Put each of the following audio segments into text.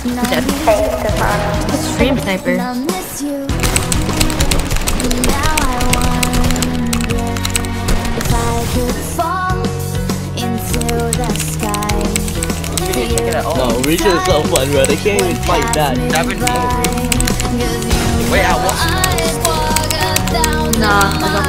Dead. Stream sniper. No, Reach is so fun, bro. They can't even fight that. Wait, I watched Nah, I got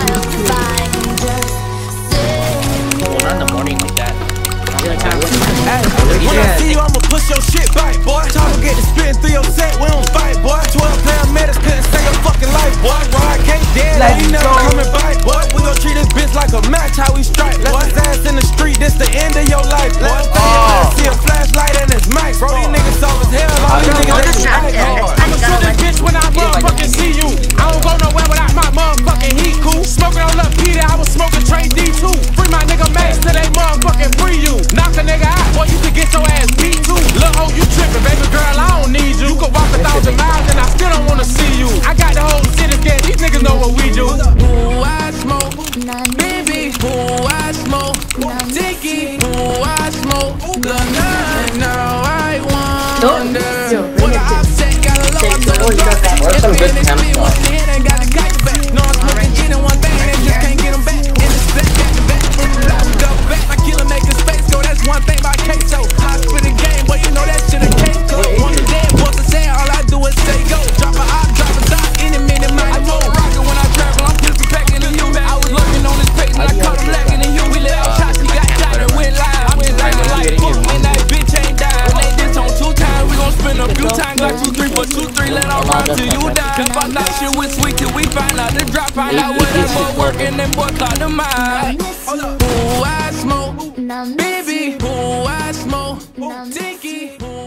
one in the morning like that. When I see you, I'ma push your shit back, boy. Talk get to spitting through your set, we don't fight, boy. 12-pound medics couldn't save your fucking life, boy. Ride can't dead, like you never coming back, boy. We gon' treat this bitch like a match, how we strike. Left his ass in the street, this the end of your life, boy. See a flashlight and it's Mike, bro. These niggas soft as hell, all these niggas they hard. I'ma shoot this bitch when I motherfucking see you. I don't go nowhere without my motherfucking heat, cool. Smoking on Lil Peter, I was smoking Trey D2. Free my nigga Max till they motherfucking free you. Knock a nigga out, boy, you can get your ass beat too. Lil' hoe, you trippin', baby girl, I don't need you. You could walk 1,000 miles and I still don't wanna see you. I got the whole city scared, these niggas know what we do. Ooh, I smoke, baby, ooh, I smoke, Dicky, ooh, I smoke, the night, now I wonder what I said, got a lot of Or some good temp stuff. no, I'm smoking, getting one thing, and just can't get them back. In the back, in the loud, double back, I kill him, making space go, that's one thing by queso. I spit a game, but you know that shit a cake code. One of them, once I say all I do is say go. Drop a op, drop a dot, any minute, man. I know rockin' when I travel, I'm pistol packing in you. I was looking on his page, and I caught him lacking in you. We let out shots, he got shot and went live. I went like a light book, and that bitch ain't died. They this on 2 times, we gon' spin a few times like 2, 3, but 2, 3, let our run till you die. If I knock shit with sweet till we find out the drop, find out where that boy working, then boy thought of mine. Ooh, I smoke, baby, ooh, I smoke, Dinky, ooh.